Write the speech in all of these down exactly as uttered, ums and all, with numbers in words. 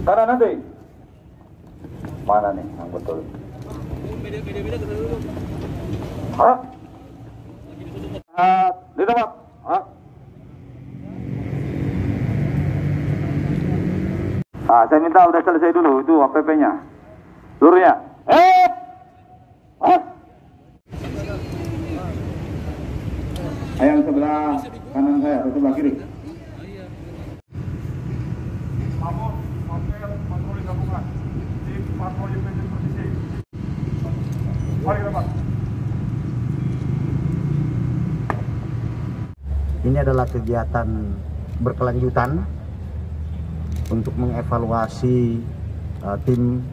Kanan nanti. Mana nih yang betul? Hah? Uh, di tempat. Hah? Ah, saya minta udah selesai dulu itu A P P-nya. Seluruhnya. Eh! Hah? Yang sebelah kanan saya atau sebelah kiri? Ini adalah kegiatan berkelanjutan untuk mengevaluasi uh, tim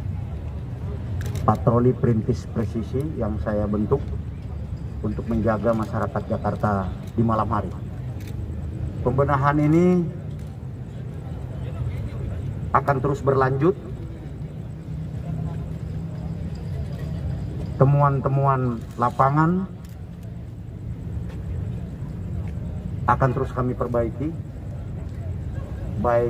patroli perintis presisi yang saya bentuk untuk menjaga masyarakat Jakarta di malam hari. Pembenahan ini akan terus berlanjut. Temuan-temuan lapangan akan terus kami perbaiki, baik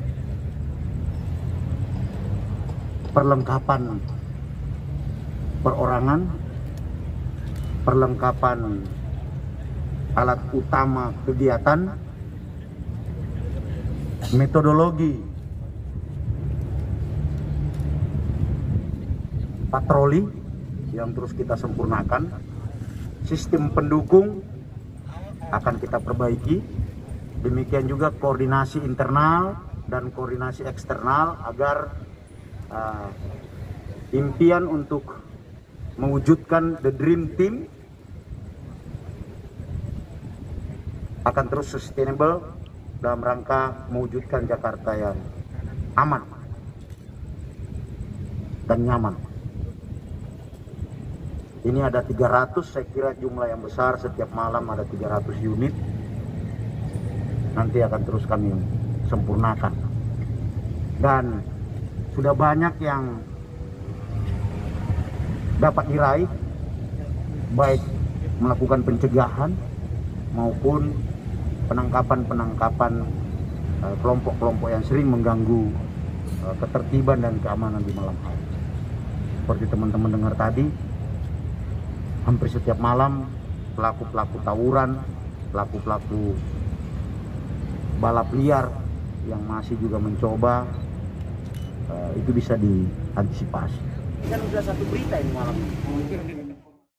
perlengkapan perorangan, perlengkapan alat utama kegiatan, metodologi patroli yang terus kita sempurnakan, sistem pendukung akan kita perbaiki, demikian juga koordinasi internal dan koordinasi eksternal agar uh, impian untuk mewujudkan the dream team akan terus sustainable dalam rangka mewujudkan Jakarta yang aman dan nyaman. Ini ada tiga ratus, saya kira jumlah yang besar, setiap malam ada tiga ratus unit. Nanti akan terus kami sempurnakan. Dan sudah banyak yang dapat diraih, baik melakukan pencegahan maupun penangkapan-penangkapan kelompok-kelompok yang sering mengganggu uh, ketertiban dan keamanan di malam hari. Seperti teman-teman dengar tadi, hampir setiap malam pelaku-pelaku tawuran, pelaku-pelaku balap liar yang masih juga mencoba, uh, itu bisa diantisipasi. Kan sudah satu berita ini malam.